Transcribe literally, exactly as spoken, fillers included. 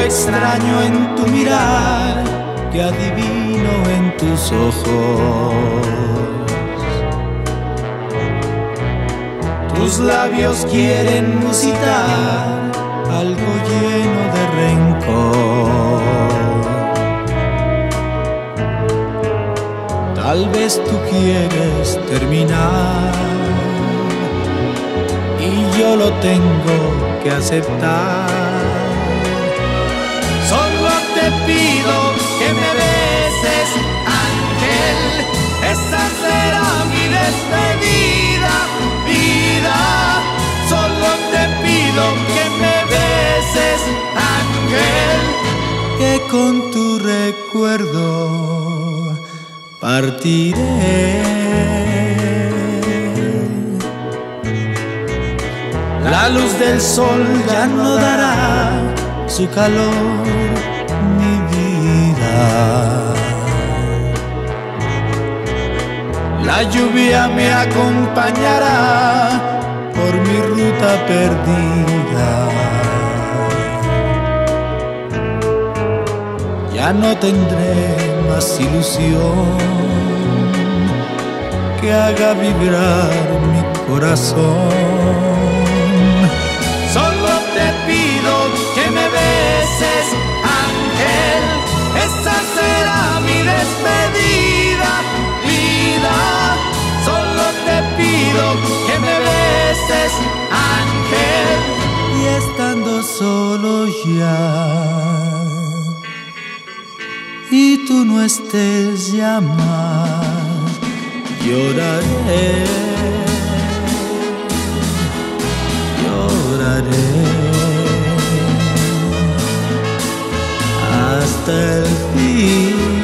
extraño en tu mirar que adivino en tus ojos. Tus labios quieren musitar algo lleno de rencor. Tal vez tú quieres terminar y yo lo tengo que aceptar. Solo te pido que me beses, ángel, esa será mi despedida, vida. Solo te pido que me beses, ángel, que con tu recuerdo partiré. La luz del sol ya no dará su calor, mi vida. La lluvia me acompañará por mi ruta perdida. Ya no tendré más ilusión que haga vibrar mi corazón. Solo te pido que me beses, ángel, esa será mi despedida, vida. Solo te pido que me beses, ángel, y estando solo ya y tú no estés ya más, lloraré, lloraré hasta el fin.